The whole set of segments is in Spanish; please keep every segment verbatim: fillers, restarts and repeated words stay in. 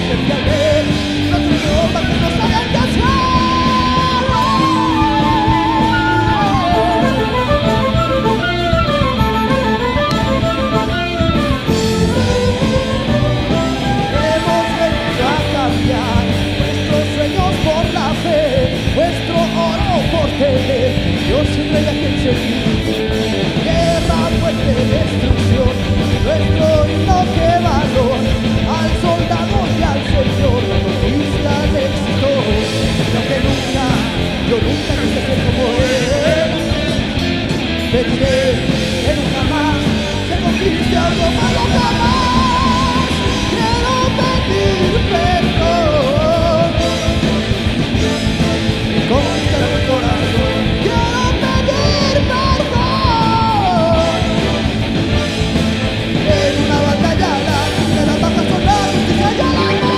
Dios siempre hay a quien seguir. Guerra, muerte, destrucción, nuestro himno que valor al soldado y al Señor, la noticia de éxito. Lo que nunca, yo nunca quise ser como Él. Pediré que nunca más se conquiste algo malo jamás. Quiero pedir perdón y conquistar el corazón. Quiero pedir perdón. En una batalla la de las bajas son la justicia y el amor.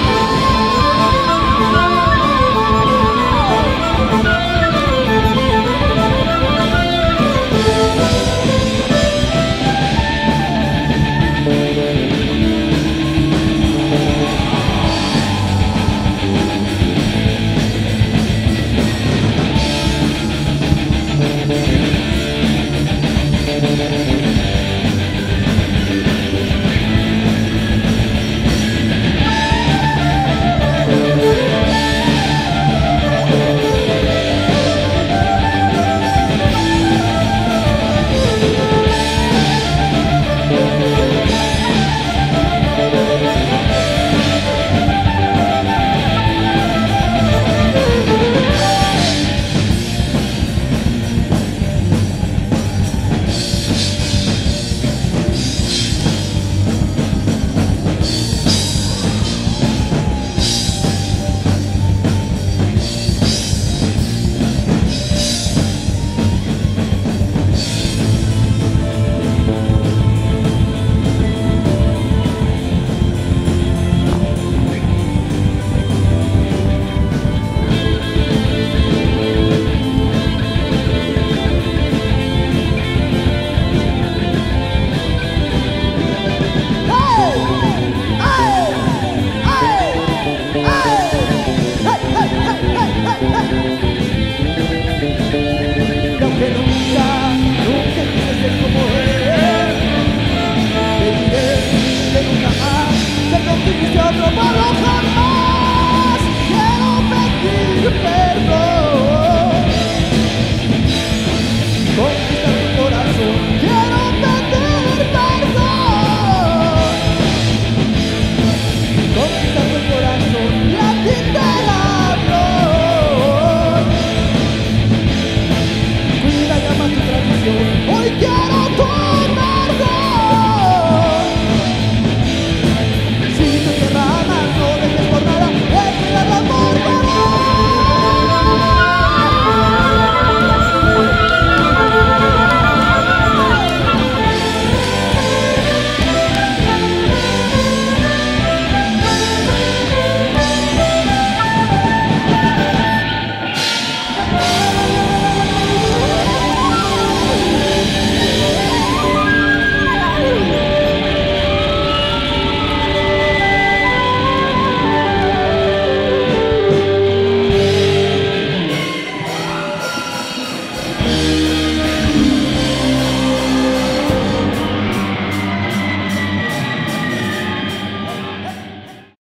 Jamás quiero pedir perdón.